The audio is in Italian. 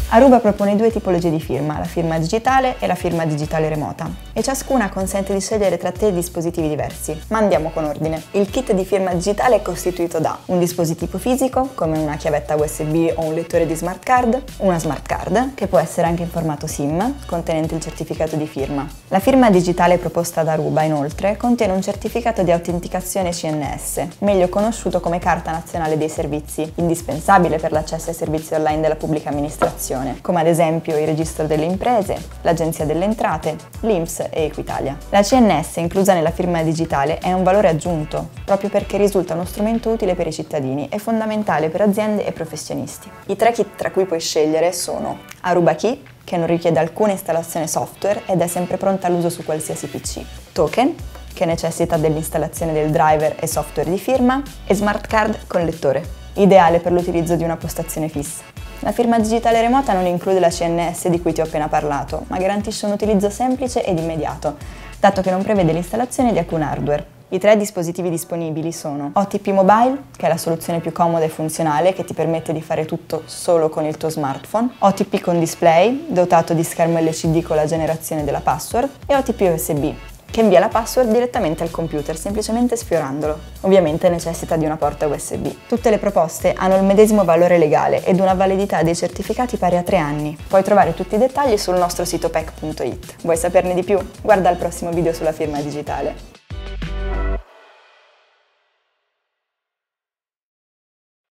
Aruba propone due tipologie di firma, la firma digitale e la firma digitale remota, e ciascuna consente di scegliere tra tre dispositivi diversi. Ma andiamo con ordine. Il kit di firma digitale è costituito da un dispositivo fisico, come una chiavetta USB o un lettore di smart card, una smart card, che può essere anche in formato SIM, contenente il certificato di firma. La firma digitale proposta da Aruba, inoltre, contiene un certificato di autenticazione CNS, meglio conosciuto come Carta Nazionale dei Servizi, indispensabile per l'accesso ai servizi online della pubblica amministrazione, come ad esempio il Registro delle Imprese, l'Agenzia delle Entrate, l'INPS e Equitalia. La CNS inclusa nella firma digitale è un valore aggiunto, proprio perché risulta uno strumento utile per i cittadini e fondamentale per aziende e professionisti. I tre kit tra cui puoi scegliere sono Aruba Key, che non richiede alcuna installazione software ed è sempre pronta all'uso su qualsiasi PC, Token, che necessita dell'installazione del driver e software di firma, e Smart Card con lettore, ideale per l'utilizzo di una postazione fissa. La firma digitale remota non include la CNS di cui ti ho appena parlato, ma garantisce un utilizzo semplice ed immediato, dato che non prevede l'installazione di alcun hardware. I tre dispositivi disponibili sono OTP Mobile, che è la soluzione più comoda e funzionale che ti permette di fare tutto solo con il tuo smartphone, OTP con display, dotato di schermo LCD con la generazione della password, e OTP USB, che invia la password direttamente al computer, semplicemente sfiorandolo. Ovviamente necessita di una porta USB. Tutte le proposte hanno il medesimo valore legale ed una validità dei certificati pari a 3 anni. Puoi trovare tutti i dettagli sul nostro sito pec.it. Vuoi saperne di più? Guarda il prossimo video sulla firma digitale.